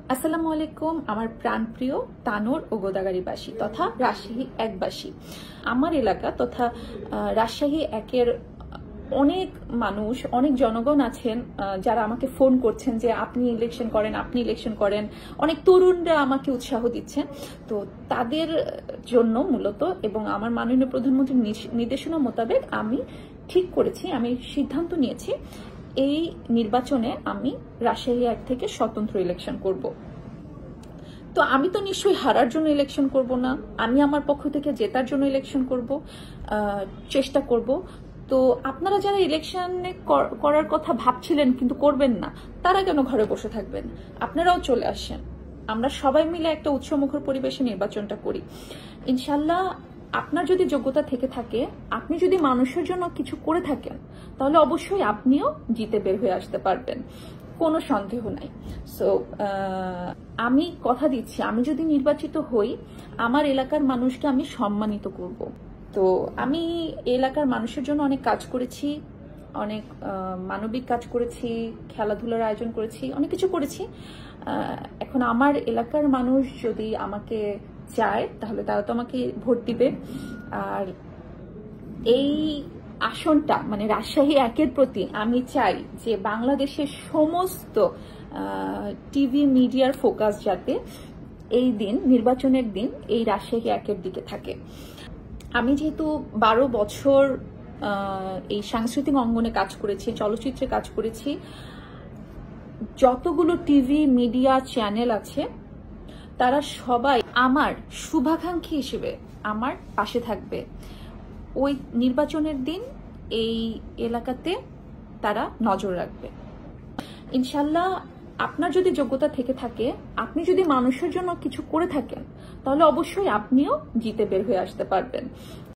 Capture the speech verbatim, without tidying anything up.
আসসালামু আলাইকুম। আমার প্রাণপ্রিয় তানোর ও গোদাগাড়িবাসী তথা রাজশাহী একবাসী, আমার এলাকা তথা রাজশাহী একের অনেক মানুষ, অনেক জনগণ আছেন যারা আমাকে ফোন করছেন যে আপনি ইলেকশন করেন, আপনি ইলেকশন করেন। অনেক তরুণরা আমাকে উৎসাহ দিচ্ছেন। তো তাদের জন্য মূলত এবং আমার মাননীয় প্রধানমন্ত্রীর নির্দেশনা মোতাবেক আমি ঠিক করেছি, আমি সিদ্ধান্ত নিয়েছি এই নির্বাচনে আমি রাজশাহী এক থেকে স্বতন্ত্র ইলেকশন করব। তো আমি তো নিশ্চয়ই হারার জন্য ইলেকশন করব না, আমি আমার পক্ষ থেকে জেতার জন্য ইলেকশন করব, চেষ্টা করব। তো আপনারা যারা ইলেকশনে করার কথা ভাবছিলেন কিন্তু করবেন না, তারা কেন ঘরে বসে থাকবেন? আপনারাও চলে আসেন, আমরা সবাই মিলে একটা উৎসবমুখর পরিবেশে নির্বাচনটা করি। ইনশাল্লাহ আপনার যদি যোগ্যতা থেকে থাকে, আপনি যদি মানুষের জন্য কিছু করে থাকেন, তাহলে অবশ্যই আপনিও জিতে বের হয়ে আসতে পারবেন, কোনো সন্দেহ নাই। সো আমি কথা দিচ্ছি, আমি যদি নির্বাচিত হই, আমার এলাকার মানুষকে আমি সম্মানিত করব। তো আমি এলাকার মানুষের জন্য অনেক কাজ করেছি, অনেক মানবিক কাজ করেছি, খেলাধুলার আয়োজন করেছি, অনেক কিছু করেছি। এখন আমার এলাকার মানুষ যদি আমাকে চায়, তাহলে তারা তো আমাকে ভোট দিবে। আর এই আসনটা মানে রাজশাহী একের প্রতি আমি চাই যে বাংলাদেশের সমস্ত টিভি মিডিয়ার ফোকাস যাতে এই দিন, নির্বাচনের দিন, এই রাজশাহী একের দিকে থাকে। আমি যেহেতু বারো বছর এই সাংস্কৃতিক অঙ্গনে কাজ করেছি, চলচ্চিত্রে কাজ করেছি, যতগুলো টিভি মিডিয়া চ্যানেল আছে তারা সবাই আমার শুভাকাঙ্ক্ষী হিসেবে আমার পাশে থাকবে। ওই নির্বাচনের দিন এই এলাকাতে তারা নজর রাখবে। ইনশাল্লাহ আপনার যদি যোগ্যতা থেকে থাকে, আপনি যদি মানুষের জন্য কিছু করে থাকেন, তাহলে অবশ্যই আপনিও জিতে বের হয়ে আসতে পারবেন।